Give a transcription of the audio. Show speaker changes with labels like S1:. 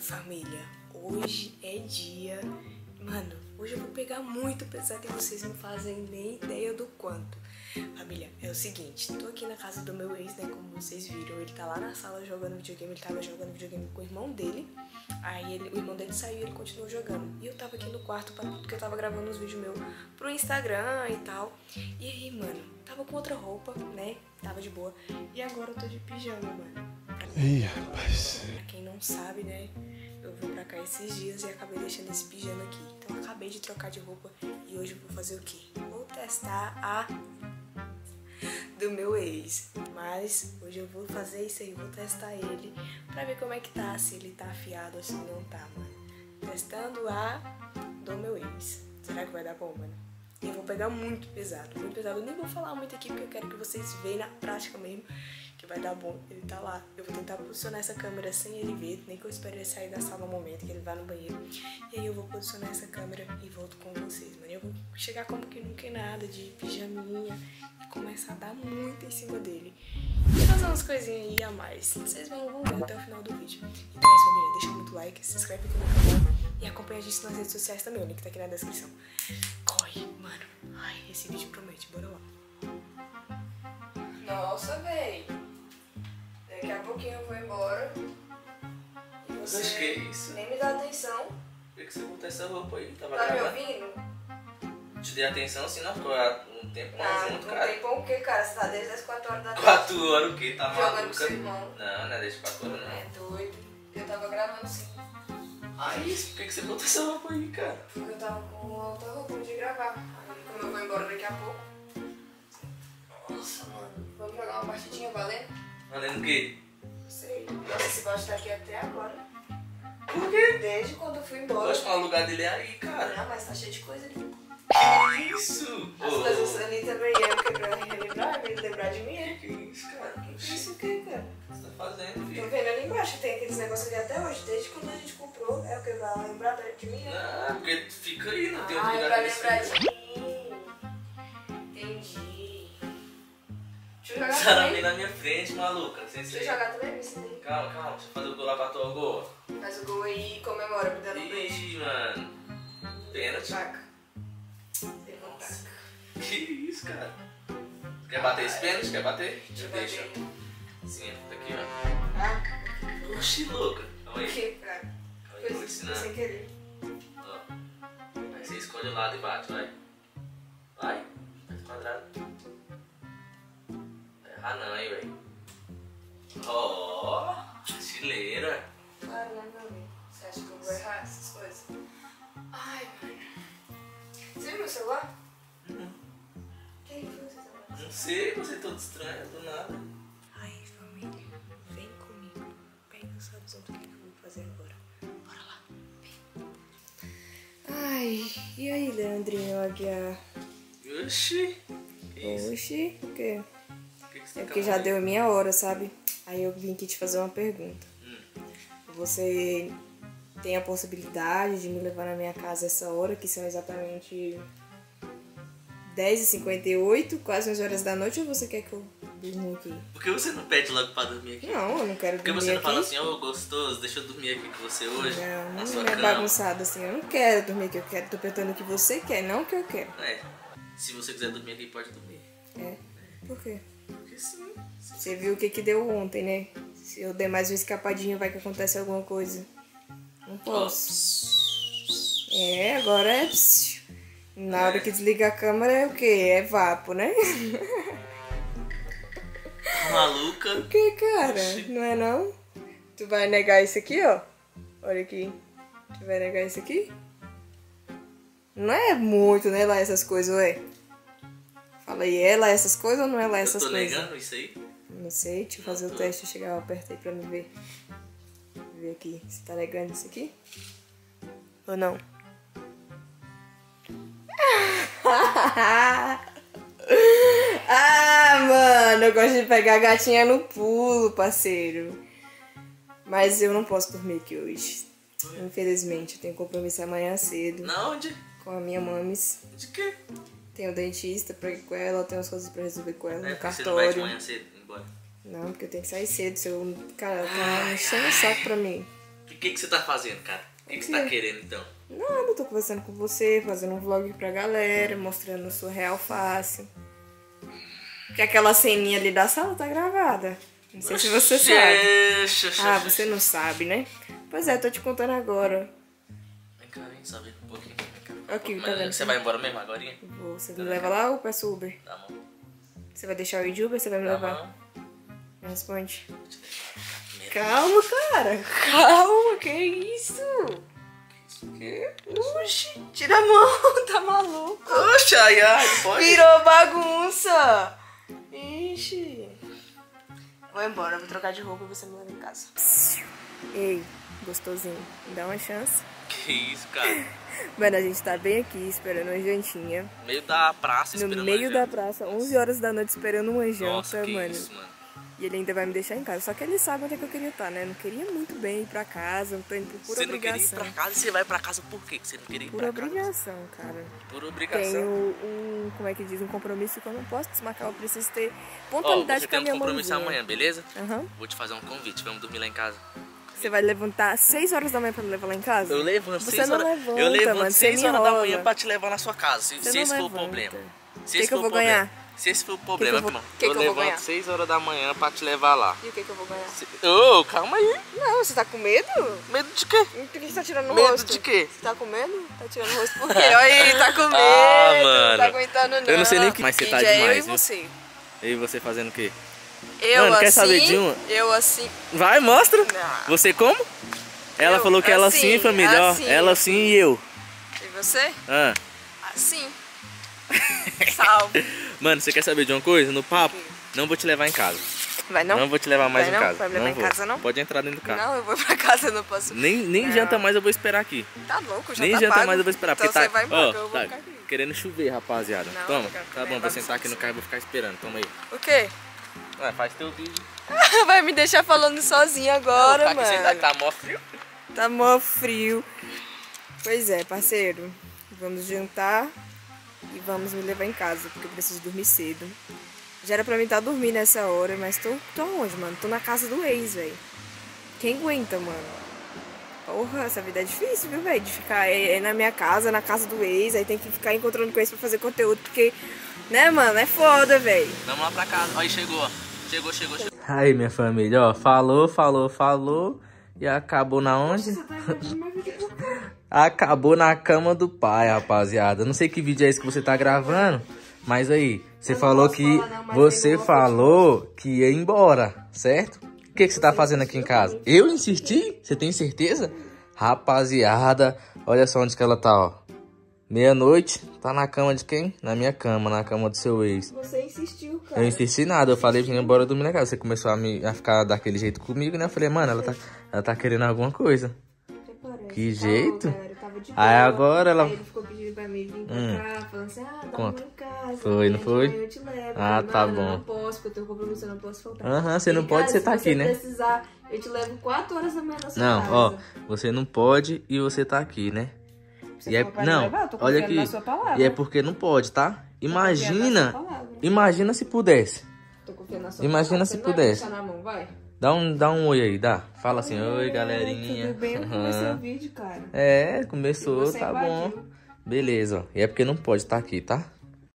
S1: Família, hoje é dia... Mano, hoje eu vou pegar muito pesado e vocês não fazem nem ideia do quanto. Família, é o seguinte, tô aqui na casa do meu ex, né, como vocês viram. Ele tá lá na sala jogando videogame, ele tava jogando videogame com o irmão dele. Aí o irmão dele saiu e ele continuou jogando. E eu tava aqui no quarto, porque eu tava gravando uns vídeos meus pro Instagram e tal. E aí, mano, tava com outra roupa, né, tava de boa. E agora eu tô de pijama, mano.
S2: Ih, rapaz.
S1: Pra quem não sabe, né, eu vim pra cá esses dias e acabei deixando esse pijama aqui. Então eu acabei de trocar de roupa e hoje eu vou fazer o quê? Vou testar a do meu ex. Mas hoje eu vou fazer isso aí, vou testar ele pra ver como é que tá, se ele tá afiado ou se não tá, mano. Testando a do meu ex. Será que vai dar bom, mano? E eu vou pegar muito pesado, muito pesado. Eu nem vou falar muito aqui porque eu quero que vocês vejam na prática mesmo que vai dar bom. Ele tá lá. Eu vou tentar posicionar essa câmera sem ele ver, nem que eu espere ele sair da sala no momento que ele vá no banheiro. E aí eu vou posicionar essa câmera e volto com vocês, mano. Eu vou chegar como que nunca é nada, de pijaminha, e começar a dar muito em cima dele. E fazer umas coisinhas aí a mais. Vocês vão ver até o final do vídeo. Então é isso, família. Deixa muito like, se inscreve aqui no canal e acompanha a gente nas redes sociais também. O link tá aqui na descrição. Corre, mano. Ai, esse vídeo promete. Bora lá. Nossa, véi. Daqui a pouquinho eu vou embora. E você
S3: Mas que isso?
S1: nem me dá atenção.
S3: Por que você botou essa roupa aí? Tava
S1: Tá me
S3: gravando?
S1: ouvindo?
S3: Te dei atenção assim, não? Ficou um tempo mais junto,
S1: Não
S3: cara.
S1: tem bom o quê, cara? Você tá desde as 4 horas da tarde
S3: 4 horas o quê? Tá
S1: jogando com
S3: maluca?
S1: seu irmão.
S3: Não, não é desde 4 horas não.
S1: É doido. Eu tava gravando sim.
S3: Aí, por que você botou essa roupa aí, cara?
S1: Porque eu tava com outra roupa de gravar. Aí como eu vou embora daqui a pouco. Nossa, mano. Vamos jogar uma partidinha valendo?
S3: Valendo o quê?
S1: Não sei. Nossa, esse baixo tá aqui até agora.
S3: Por quê?
S1: Desde quando eu fui
S3: Eu
S1: embora.
S3: acho que o lugar dele é aí, cara.
S1: Não, mas tá cheio de coisa ali.
S3: Que isso?
S1: As coisas ali também é porque pra relembrar, pra ele lembrar de mim, é.
S3: Que isso, cara?
S1: Que isso o que, cara?
S3: O que você tá fazendo,
S1: Tô
S3: filho?
S1: vendo ali embaixo, tem aqueles negócios ali até hoje, desde quando a gente comprou. É o que? Pra lembrar de mim, né?
S3: Não, porque fica aí, não tem
S1: Ah,
S3: outro
S1: é
S3: lugar
S1: pra
S3: desse.
S1: lembrar de mim. Entendi. Deixa eu jogar
S3: Sarambei
S1: também.
S3: na minha frente, maluca. Sem
S1: Deixa eu
S3: ser.
S1: jogar também, me ensina aí.
S3: Calma, calma. Deixa eu fazer o gol lá pra tua gol.
S1: Faz o gol aí e comemora, me dando um beijo.
S3: Ih, mano. Pênalti.
S1: Taca. Pegou um taca.
S3: Que isso, cara? Quer bater esse pênalti? Quer bater?
S1: Deixa eu
S3: Deixa.
S1: bater.
S3: Sim, tá aqui, ó.
S1: Ah,
S3: Oxi, louca. Calma
S1: por
S3: aí.
S1: que, cara?
S3: Calma aí, eu vou
S1: Foi
S3: ensinar.
S1: sem querer.
S3: Ó. Aí você escolhe o lado e bate, vai. Vai. Faz quadrado. Vai errar não, hein, velho. Ó. Chileira.
S1: Caramba, meu. Você acha que eu vou errar essas coisas? Ai, mano. Você viu meu celular? Quem foi o celular?
S3: Não sei, você é todo estranho, do nada.
S1: Ai, família, vem comigo. Pega os sabores do que eu vou fazer agora. Bora lá. Vem. Ai, e aí, Leandrinho Aguiar?
S3: Oxi. Que isso?
S1: Oxi, o quê?
S3: Por que você
S1: É
S3: tá
S1: porque já
S3: calando aí?
S1: deu a minha hora, sabe? Aí eu vim aqui te fazer uma pergunta. Você tem a possibilidade de me levar na minha casa essa hora, que são exatamente 10h58, quase 11 horas da noite, ou você quer que eu durma aqui?
S3: Por que você não pede logo pra dormir aqui?
S1: Não, eu não quero
S3: Por que
S1: dormir
S3: você não
S1: aqui.
S3: fala assim, ô gostoso, deixa eu dormir aqui com você hoje?
S1: Não,
S3: na sua
S1: não é
S3: cama?
S1: bagunçado assim. Eu não quero dormir aqui, eu quero. Tô perguntando o que você quer, não o que eu quero.
S3: É, se você quiser dormir aqui, pode dormir.
S1: É. Por quê?
S3: Porque sim.
S1: Você viu o que deu ontem, né? Se eu der mais uma escapadinha, vai que acontece alguma coisa. Não posso. É, agora é... Na hora que desliga a câmera é o quê? É vapo, né?
S3: Maluca.
S1: O que, cara? Não é não? Tu vai negar isso aqui, ó? Olha aqui. Tu vai negar isso aqui? Não é muito, né, lá essas coisas, ué? Fala aí, é lá essas coisas ou não é lá essas
S3: Eu tô
S1: coisas?
S3: negando isso aí?
S1: Não sei, deixa eu fazer o teste, chegar perto aí pra me ver. Deixa eu ver aqui, você tá negando isso aqui? Ou não? Ah, mano, eu gosto de pegar a gatinha no pulo, parceiro. Mas eu não posso dormir aqui hoje. Infelizmente, eu tenho compromisso amanhã cedo
S3: Na onde?
S1: com a minha mamis.
S3: De quê?
S1: Tenho dentista pra ir com ela, eu tenho umas coisas pra resolver com ela
S3: É
S1: no
S3: porque você não vai de
S1: cartório.
S3: manhã cedo embora.
S1: Não, porque eu tenho que sair cedo. Se eu... Cara, tá enchendo o saco pra mim.
S3: O que você tá fazendo, cara? O que você tá querendo, então?
S1: Nada, tô conversando com você, fazendo um vlog pra galera, mostrando sua real face. Que aquela ceninha ali da sala tá gravada. Não sei se você sabe. Ah, você não sabe, né? Pois é, tô te contando agora.
S3: Vem cá, vem só ver um pouquinho.
S1: Aqui, tá vendo?
S3: Você vai embora mesmo agora?
S1: Vou. Você me leva lá ou peço Uber?
S3: Tá bom.
S1: Você vai deixar eu ir de Uber ou você vai me levar? Me responde.
S3: Calma.
S1: Calma, cara. Calma, que isso? Que? Oxi, tira a mão, tá maluco?
S3: Oxe, ai, pode.
S1: Virou bagunça. Ixi. Vou embora, vou trocar de roupa e você me leva em casa. Ei, gostosinho, me dá uma chance.
S3: Que isso, cara?
S1: Mano, a gente tá bem aqui esperando uma jantinha.
S3: No meio da praça, esperando.
S1: No meio da praça, 11 horas da noite, esperando uma janta,
S3: Nossa, que
S1: mano.
S3: isso, mano.
S1: E ele ainda vai me deixar em casa. Só que ele sabe onde é que eu queria estar, né? Eu não queria muito bem ir pra casa, eu tô indo por pura obrigação.
S3: Você não queria ir pra casa, você vai pra casa por quê? Você não queria ir
S1: Por
S3: pra casa?
S1: obrigação, cara.
S3: Por obrigação.
S1: Tenho como é que diz, um compromisso que eu não posso desmarcar. Eu preciso ter pontualidade com a minha
S3: Você tem um compromisso
S1: mãozinha.
S3: amanhã, beleza?
S1: Aham.
S3: Vou te fazer um convite, vamos dormir lá em casa.
S1: Você vai levantar 6 horas da manhã pra me levar lá em casa?
S3: Eu levanto
S1: Você
S3: 6
S1: não
S3: horas.
S1: levanta,
S3: Eu levanto
S1: mano, você
S3: 6
S1: me
S3: horas da
S1: enrola.
S3: manhã pra te levar na sua casa, se
S1: Você
S3: esse
S1: não
S3: for o
S1: levanta.
S3: problema. Se
S1: Que
S3: esse
S1: que eu
S3: for o
S1: vou
S3: problema.
S1: ganhar?
S3: Se esse for o problema,
S1: eu vou-
S3: irmão.
S1: que eu vou ganhar?
S3: levanto 6 horas da manhã pra te levar lá.
S1: E o que eu vou ganhar?
S3: Ô, calma aí.
S1: Não, você tá com medo?
S3: Medo de quê?
S1: Por que você tá tirando o
S3: Medo
S1: rosto?
S3: de quê?
S1: Você tá com medo? Tá tirando o rosto por quê? Olha aí, ele tá com medo.
S3: Ah,
S1: Não
S3: mano.
S1: tá aguentando não.
S3: Eu não sei nem o que- mas você tá
S1: Gente, é eu
S3: demais,
S1: e
S3: viu?
S1: você.
S3: E você fazendo o quê?
S1: Eu
S3: Mano,
S1: assim,
S3: quer saber de uma?
S1: eu assim.
S3: Vai, mostra.
S1: Não.
S3: Você como? Ela
S1: Eu,
S3: falou que ela
S1: assim,
S3: sim, família. Ó,
S1: assim.
S3: ela sim e eu.
S1: E você?
S3: Ah.
S1: Assim. Salve.
S3: Mano, você quer saber de uma coisa? No papo, não vou te levar em casa.
S1: Vai não?
S3: Não vou te levar mais
S1: Vai
S3: em
S1: não?
S3: casa.
S1: Vai me levar em
S3: vou.
S1: casa, não?
S3: Pode entrar dentro do carro.
S1: Não, eu vou pra casa, eu não posso.
S3: Nem
S1: Não.
S3: janta mais eu vou esperar aqui.
S1: Tá louco, já
S3: Nem
S1: tá
S3: janta
S1: pago.
S3: mais eu vou esperar.
S1: Então
S3: porque
S1: você
S3: tá,
S1: vai embora,
S3: ó,
S1: eu vou
S3: tá
S1: ficar aqui.
S3: querendo chover, rapaziada.
S1: Não,
S3: Toma.
S1: eu quero
S3: Tá bom,
S1: comer
S3: vou sentar aqui
S1: bagunça.
S3: no carro e vou ficar esperando. Toma aí.
S1: O quê?
S3: Ué, faz teu vídeo.
S1: Vai me deixar falando sozinha agora,
S3: Vou ficar aqui sentado,
S1: mano.
S3: tá mó frio.
S1: Tá mó frio. Pois é, parceiro. Vamos jantar e vamos me levar em casa, porque eu preciso dormir cedo. Já era pra mim estar dormindo nessa hora, mas tô onde, mano? Tô na casa do ex, velho. Quem aguenta, mano? Porra, essa vida é difícil, viu, velho? De ficar na minha casa, na casa do ex, aí tem que ficar encontrando com ex pra fazer conteúdo, porque, né, mano? É foda, velho.
S3: Vamos lá pra casa. Ó, aí chegou, ó. Chegou. Aí, minha família, ó. Falou. E acabou na onde? Acabou na cama do pai, rapaziada. Não sei que vídeo é esse que você tá gravando, mas aí, você falou que você falou que ia embora, certo? O que você tá fazendo aqui em casa? Eu insisti? Você tem certeza? Rapaziada, olha só onde que ela tá, ó. Meia-noite, tá na cama de quem? Na minha cama, na cama do seu ex.
S1: Você insistiu, cara.
S3: Eu insisti nada, eu falei que ia embora dormir na casa. Você começou a ficar daquele jeito comigo, né? Eu falei, mano, ela tá querendo alguma coisa. Que jeito?
S1: Não, cara, eu tava de
S3: Aí
S1: boa.
S3: agora ela...
S1: Aí ele ficou pedindo pra mim vir pra cá, falando assim, dá
S3: Conta.
S1: uma em casa.
S3: Foi, não foi?
S1: Eu te levo. Eu
S3: Ah,
S1: falei,
S3: tá
S1: mano,
S3: bom.
S1: Eu não posso, porque eu tenho compromisso, eu não posso faltar.
S3: Aham, você não
S1: Ele,
S3: pode,
S1: cara,
S3: você tá
S1: se
S3: aqui, né?
S1: Se precisar, eu te levo 4 horas da manhã na sua
S3: Não,
S1: casa.
S3: ó, você não pode e você tá aqui, né?
S1: Você
S3: E é,
S1: falou pra me
S3: não,
S1: levar, eu tô
S3: olha
S1: confiando
S3: aqui.
S1: na sua palavra.
S3: E é porque não pode, tá?
S1: confiando na sua palavra.
S3: Imagina se pudesse.
S1: Tô confiando na sua
S3: Imagina
S1: palavra.
S3: se
S1: Você não vai
S3: pudesse.
S1: deixar na mão, vai?
S3: Dá um oi aí, dá. Fala assim, oi, galerinha.
S1: Tudo bem? Comecei o vídeo, cara.
S3: É, começou,
S1: Você
S3: tá
S1: invadiu.
S3: bom. Beleza, ó. E é porque não pode estar aqui, tá?